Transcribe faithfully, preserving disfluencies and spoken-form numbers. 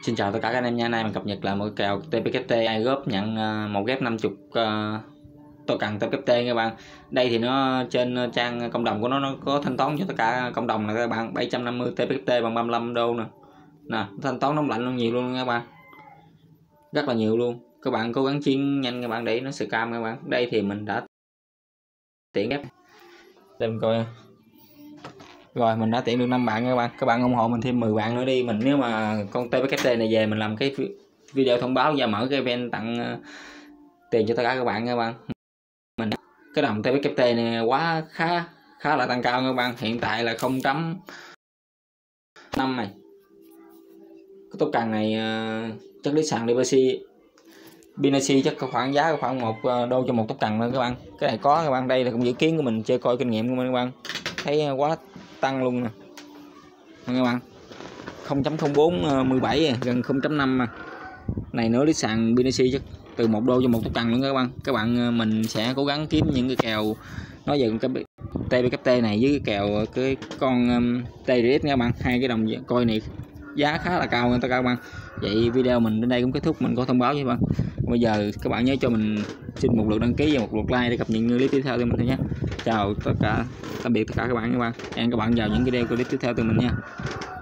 Xin chào tất cả các anh em nha. Nay mình cập nhật lại một kèo tê pê kép tê iGroup nhận một ghép năm mươi uh, token tê pê kép tê các bạn. Đây thì nó trên trang cộng đồng của nó nó có thanh toán cho tất cả cộng đồng là các bạn bảy trăm năm mươi tê pê kép tê bằng ba mươi lăm đô nè. Nè, thanh toán nóng lạnh luôn, nhiều luôn các bạn. Rất là nhiều luôn. Các bạn cố gắng chiến nhanh các bạn để nó scam các bạn. Đây thì mình đã tiện ghép. Để mình coi. Rồi mình đã tiện được năm bạn các bạn. Các bạn ủng hộ mình thêm mười bạn nữa đi. Mình nếu mà con tê pê kép tê này về mình làm cái video thông báo và mở cái event tặng tiền cho tất cả các bạn các bạn. Mình cái đồng tê pê kép tê này quá khá khá là tăng cao các bạn. Hiện tại là không chấm năm này. Cái tốt cần này chắc lý sàn đê bê xê Binance chắc có khoảng giá khoảng một đô cho một tốt cần nữa các bạn. Cái này có các bạn, đây là cũng dự kiến của mình chơi coi kinh nghiệm của mình các bạn. Thấy quá tăng luôn nè các bạn, không chấm không bốn mười bảy gần không chấm năm mà. Này nữa lít sàn Binance chắc từ một đô cho một tốt cần luôn các bạn. Các bạn mình sẽ cố gắng kiếm những cái kèo nói về cái tê pê kép tê này với cái kèo cái con um, tê đê ét các bạn, hai cái đồng coi này giá khá là cao tất cả các bạn. Vậy video mình đến đây cũng kết thúc, mình có thông báo với các bạn. Bây giờ các bạn nhớ cho mình xin một lượt đăng ký và một lượt like để cập nhật những clip tiếp theo từ mình thôi nhé. Chào tất cả, tạm biệt tất cả các bạn các bạn. Hẹn các bạn vào những video clip tiếp theo từ mình nha.